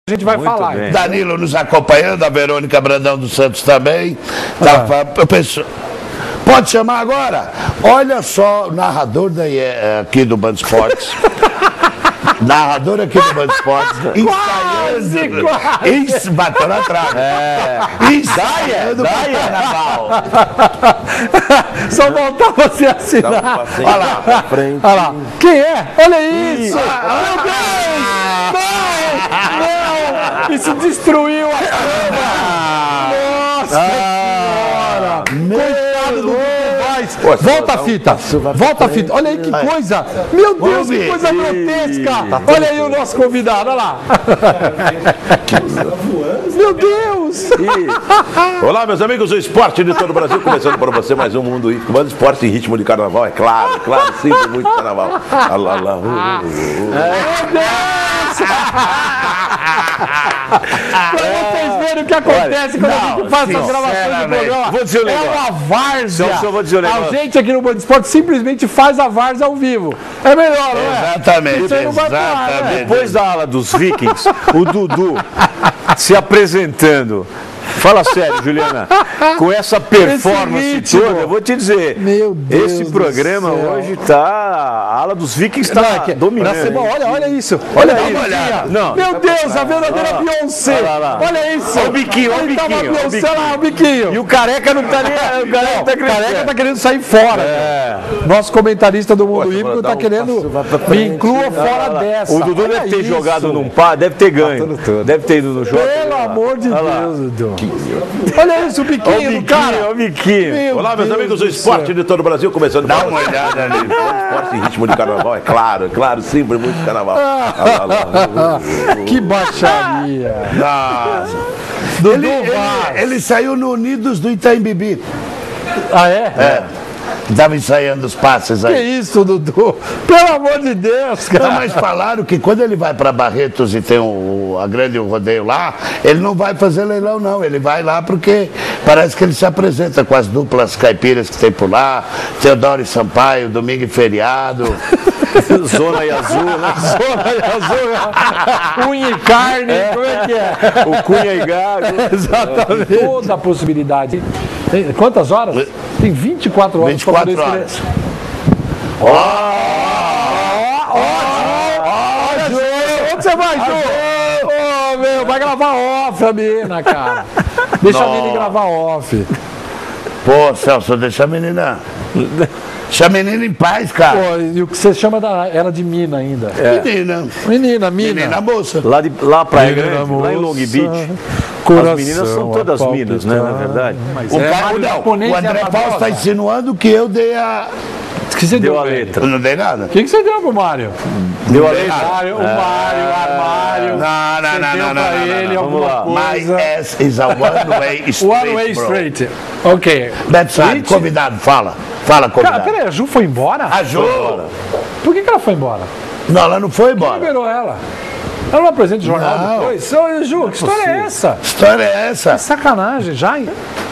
A gente vai falar. Bem. Danilo nos acompanhando, a Verônica Brandão dos Santos também. Eu penso, pode chamar agora? Olha só, o narrador aqui do Band Esportes. Narrador aqui do Band Esportes. Ensaiando. Bateu na trave. Ensaiando para carnaval. Só faltava você assinar. Olha lá. Olha lá. Quem é? Olha isso! Meu Deus! Não! Isso destruiu a cama! Nossa Senhora! Coitado do Vaz! Volta a fita! Volta a fita! Olha aí que coisa! Meu Deus, que coisa grotesca! Olha aí o nosso convidado, olha lá! Meu Deus! Olá, meus amigos do esporte de todo o Brasil, começando para você mais um Mundo Ípico, mas esporte em ritmo de carnaval, é claro, sempre muito carnaval. Meu Deus! Pra vocês verem o que acontece quando a gente faz essas gravações de programa. Vou dizer um negócio. É uma várzea. Só vou dizer um negócio. A gente aqui no Band Esporte simplesmente faz a várzea ao vivo. É melhor, não é? Exatamente. Isso aí não vai pro ar, né? Depois da ala dos Vikings, o Dudu se apresentando. Fala sério, Juliana, com essa performance toda, eu vou te dizer, meu Deus, esse programa do céu. hoje tá, a ala dos Vikings está dominando. Olha isso, olha aí. Não, meu Deus, a verdadeira Beyoncé. Olha isso. Olha o biquinho, olha o Ele tava biquinho. Beyoncé lá, o biquinho. E o careca não tá nem, O careca tá querendo sair fora. Nosso comentarista do Mundo Hípico tá querendo me inclua fora dessa. O Dudu deve ter jogado num par, deve ter ganho. Deve ter ido no jogo. Pelo amor de Deus, Dudu. Olha isso, o biquinho do cara. Olha o biquinho. Olá, meus amigos do esporte de todo o Brasil, começando. Dá uma olhada ali. Esporte em ritmo de carnaval, é claro, sempre muito carnaval. Que baixaria. Dudu, ele saiu no Unidos do Itaim Bibi. Ah, é? Estava ensaiando os passes Que aí. isso, Dudu? Pelo amor de Deus, cara. Não, mas falaram que quando ele vai para Barretos e tem a grande rodeio lá, ele não vai fazer leilão, não. Ele vai lá porque parece que ele se apresenta com as duplas caipiras que tem por lá. Teodoro e Sampaio, domingo e feriado. Zona e azul, né? Zona e azul, unha e carne, como é que é? O Cunha e Gago. Exatamente. Toda a possibilidade. Tem quantas horas? Tem 24 horas. 24 horas. Onde você vai, Ju? Ô, meu, vai gravar off a menina, cara. Deixa a menina gravar off. Pô, Celso, deixa a menina. Deixa a menina em paz, cara. Pô, e o que você chama ela de mina ainda? Menina. Mina. Menina moça. Lá Praia Menina Grande, lá em Long moça, Beach. coração As meninas são todas a minas, né? Na verdade. O André Paulo está insinuando que eu dei a. Que você Deu a velho? letra. Eu não dei nada. O que você deu pro Mário? Deu a letra. O Mário, armário. Não. Vamos lá. My ass is a one-way straight. One way bro. straight. Ok. That's right. Convidado, fala. Fala, Cara, convidado. peraí, a Ju foi embora? A Ju. Por que ela foi embora? Não, ela não foi Quem embora. liberou ela? Ela não apresenta o jornal Não. depois? Ô, Ju, que história é essa? Que história é essa? Que sacanagem, já?